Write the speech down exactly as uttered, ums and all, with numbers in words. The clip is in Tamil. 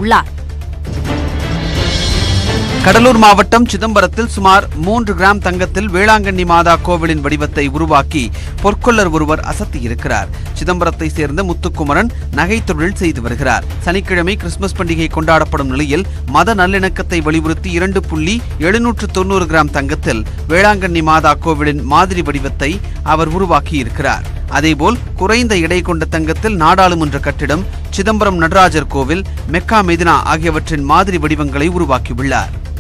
உருவாக்கியுள்ளார். கடலூர் மாவட்டம் சிதம்பரத்தில் சுமார் மூன்று கிராம் தங்கத்தில் வேளாங்கண்ணி மாதா கோவிலின் வடிவத்தை உருவாக்கி பொற்கொள்ளர் ஒருவர் அசத்தியிருக்கிறார். சிதம்பரத்தை சேர்ந்த முத்துக்குமரன் நகை தொழில் செய்து வருகிறார். சனிக்கிழமை கிறிஸ்துமஸ் பண்டிகை கொண்டாடப்படும் நிலையில் மத நல்லிணக்கத்தை வலியுறுத்தி இரண்டு புள்ளி எழுநூற்று தொன்னூறு கிராம் தங்கத்தில் வேளாங்கண்ணி மாதா கோவிலின் மாதிரி வடிவத்தை அவர் உருவாக்கியிருக்கிறார். அதேபோல் குறைந்த எடை கொண்ட தங்கத்தில் நாடாளுமன்ற கட்டிடம், சிதம்பரம் நடராஜர் கோவில், மெக்கா மெதினா ஆகியவற்றின் மாதிரி வடிவங்களை உருவாக்கியுள்ளார்.